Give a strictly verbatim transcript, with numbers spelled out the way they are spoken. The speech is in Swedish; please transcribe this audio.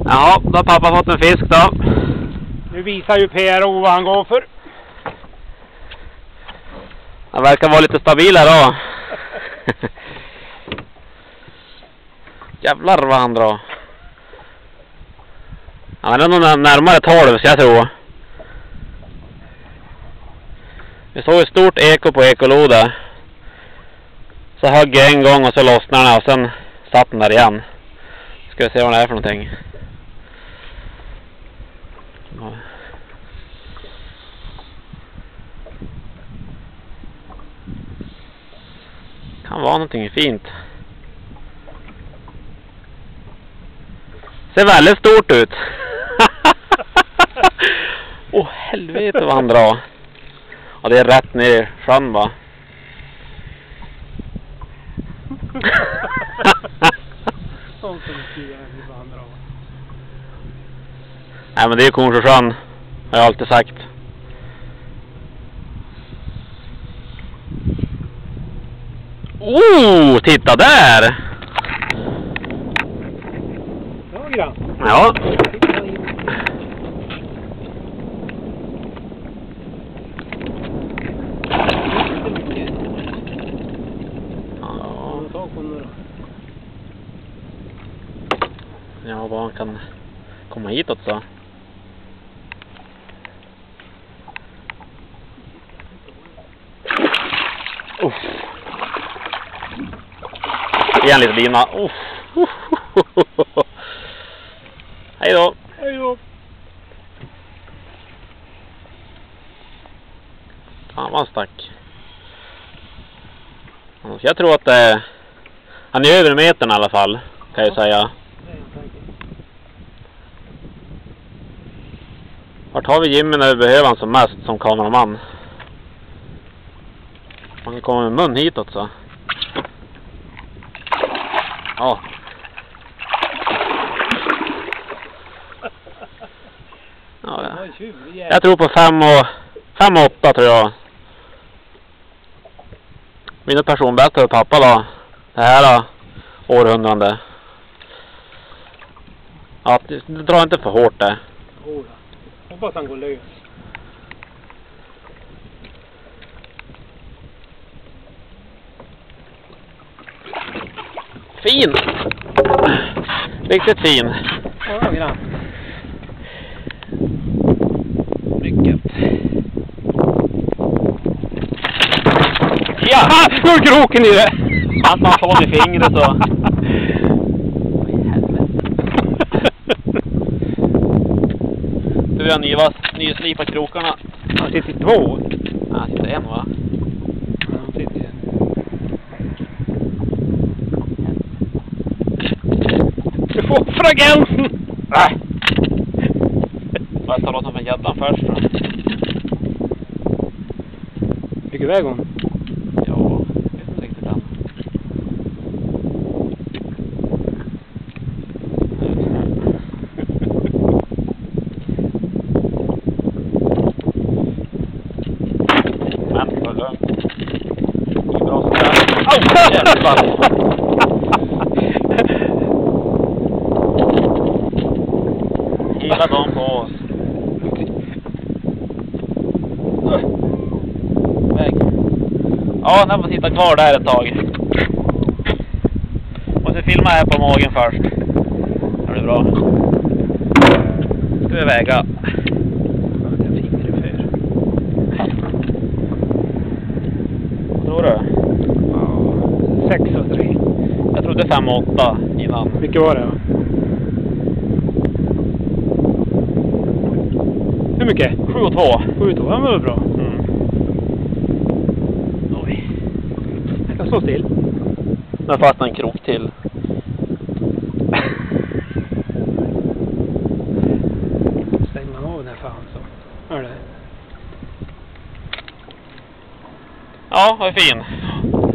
Ja, då har pappa fått en fisk då. Nu visar ju P R O vad han går för. Han verkar vara lite stabilare då. Jävlar vad han drar. Han är nog närmare tolv, så jag tror. Vi såg ett stort eko på ekoloda. Så högg jag en gång och så lossnade den och sen satt den där igen. Ska vi se vad det är för någonting. Ja. Kan vara någonting fint. Ser väldigt stort ut. Åh oh, helvete vad han drar. Ja, det är rätt ner i sjön va. Nej men det är Kornsjösjön. Har jag alltid sagt. Oh, titta där! Ja, ja. Ja, vad han kan komma hitåt så. Uff. Igen lite lina. Uff. Hej då. Hej då. Fan vad han stack. Jag tror att eh, han är över metern i alla fall, kan jag säga. Vart har vi Jimmy när vi behöver han som mest som kameraman? Man kan komma med mun hitåt så. Ja. Ja, ja. Jag tror på fem och fem och åtta tror jag. Mina personbästa och pappa då. Det här århundrade. Ja, det, det drar inte för hårt det. Hoppas han går lös. Fin! Riktigt fin. Ja, grann. Mycket. Ja! Nu är kroken i det! Att man får i fingret så. Du har nyva, nyslipat krokarna. Han sitter två. Ja, han sitter en va? Ja, han sitter en. Du får offra gränsen! Nej! Jag tar låten från gäddan först då. Vilken väg hon? Ja, jag vet inte riktigt än. Men, vad lugnt. Det är bra sådär. Au! Jävlar! Hela dagen på oss. Väg. Ja, den får sitta kvar där ett tag. Måste filma här på magen först. Det blir bra. Ska vi väga. Vad tror du? Ja, sex och tre. Jag trodde fem och åtta innan. Vilket var det? Hur mycket? Sju och två. Sju och två, det var bra. Mm. Oj. Jag kan stå still. Nu fastnar en krok till. Stänger man av den här fan så. Hör det? Ja, vad fin.